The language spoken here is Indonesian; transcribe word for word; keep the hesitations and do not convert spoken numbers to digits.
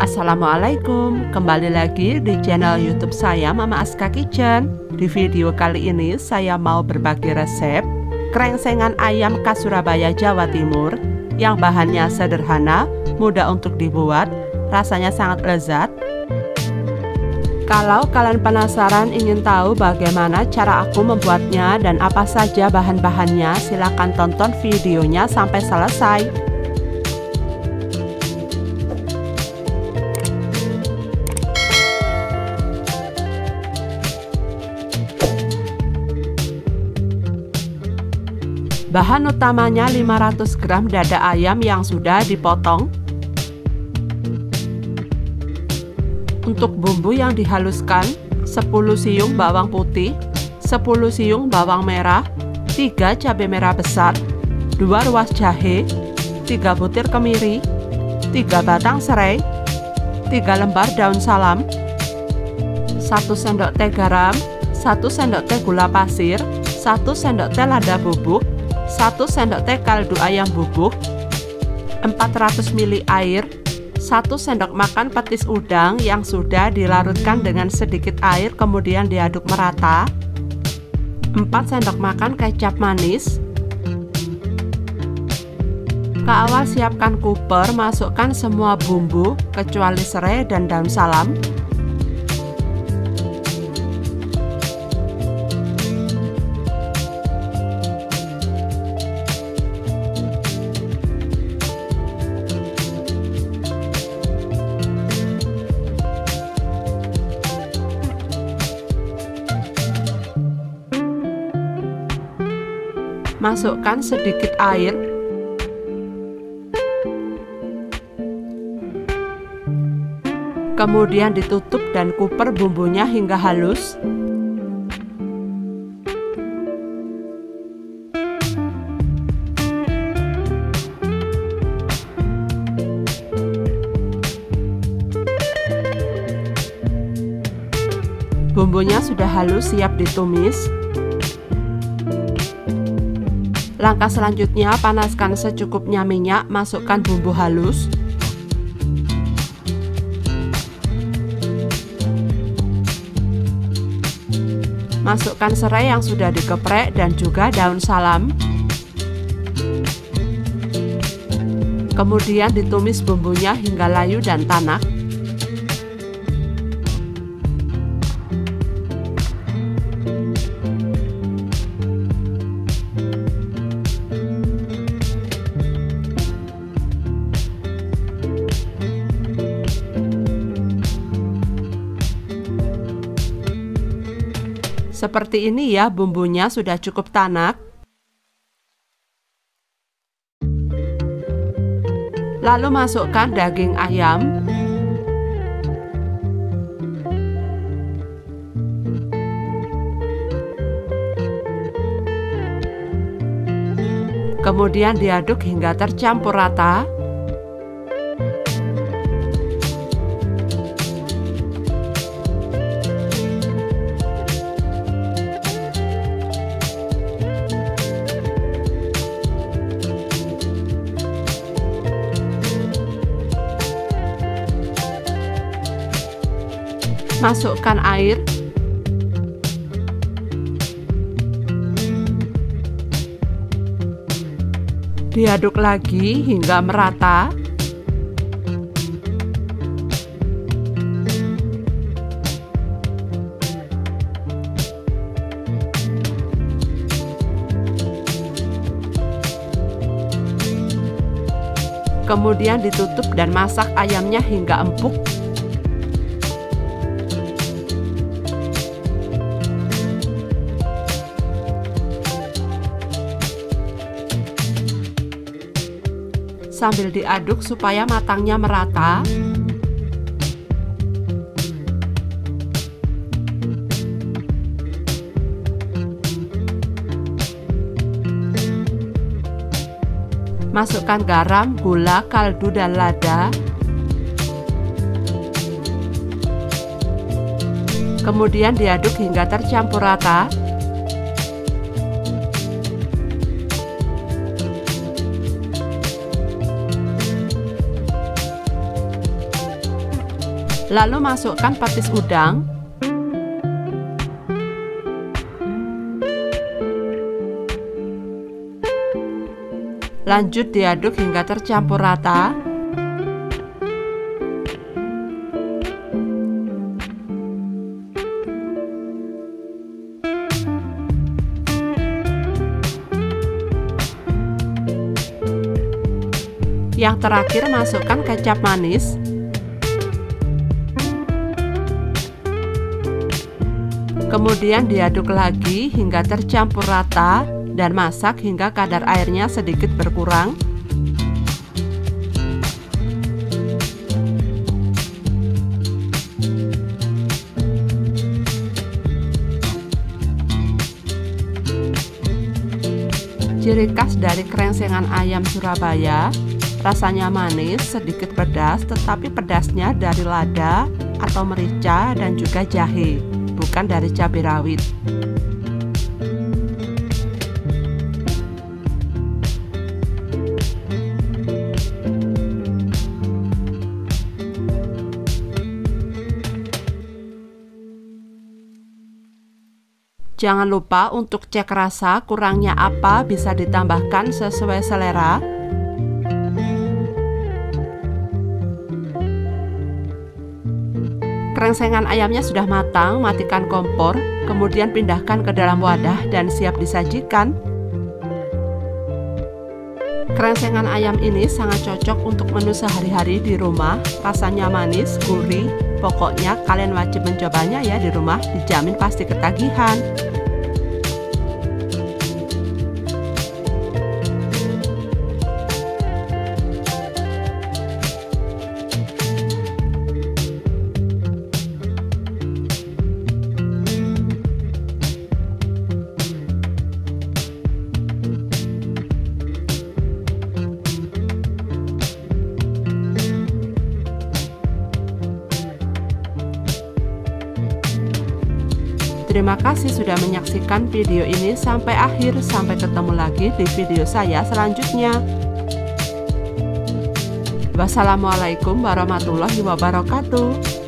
Assalamualaikum, kembali lagi di channel YouTube saya Mama Aska Kitchen. Di video kali ini saya mau berbagi resep krengsengan ayam khas Surabaya, Jawa Timur yang bahannya sederhana, mudah untuk dibuat, rasanya sangat lezat. Kalau kalian penasaran ingin tahu bagaimana cara aku membuatnya dan apa saja bahan-bahannya, silahkan tonton videonya sampai selesai. Bahan utamanya lima ratus gram dada ayam yang sudah dipotong. Untuk bumbu yang dihaluskan, sepuluh siung bawang putih, sepuluh siung bawang merah, tiga cabai merah besar, dua ruas jahe, tiga butir kemiri, tiga batang serai, tiga lembar daun salam, satu sendok teh garam, satu sendok teh gula pasir, satu sendok teh lada bubuk, satu sendok teh kaldu ayam bubuk, empat ratus mililiter air, satu sendok makan petis udang yang sudah dilarutkan dengan sedikit air kemudian diaduk merata, empat sendok makan kecap manis. Ke awal siapkan kuper, masukkan semua bumbu kecuali serai dan daun salam. Masukkan sedikit air, kemudian ditutup dan kuper bumbunya hingga halus. Bumbunya sudah halus, siap ditumis. Langkah selanjutnya, panaskan secukupnya minyak, masukkan bumbu halus. Masukkan serai yang sudah dikeprek dan juga daun salam. Kemudian ditumis bumbunya hingga layu dan tanak. Seperti ini ya, bumbunya sudah cukup tanak. Lalu masukkan daging ayam. Kemudian diaduk hingga tercampur rata. Masukkan air, diaduk lagi hingga merata. Kemudian ditutup dan masak ayamnya hingga empuk. Sambil diaduk supaya matangnya merata. Masukkan garam, gula, kaldu, dan lada. Kemudian diaduk hingga tercampur rata. Lalu masukkan petis udang, lanjut diaduk hingga tercampur rata. Yang terakhir, masukkan kecap manis. Kemudian diaduk lagi hingga tercampur rata dan masak hingga kadar airnya sedikit berkurang. Ciri khas dari krengsengan ayam Surabaya, rasanya manis, sedikit pedas, tetapi pedasnya dari lada atau merica dan juga jahe, bukan dari cabai rawit. Jangan lupa untuk cek rasa, kurangnya apa bisa ditambahkan sesuai selera. Krengsengan ayamnya sudah matang, matikan kompor, kemudian pindahkan ke dalam wadah dan siap disajikan. Krengsengan ayam ini sangat cocok untuk menu sehari-hari di rumah, rasanya manis, gurih. Pokoknya kalian wajib mencobanya ya di rumah, dijamin pasti ketagihan. Terima kasih sudah menyaksikan video ini sampai akhir. Sampai ketemu lagi di video saya selanjutnya. Wassalamualaikum warahmatullahi wabarakatuh.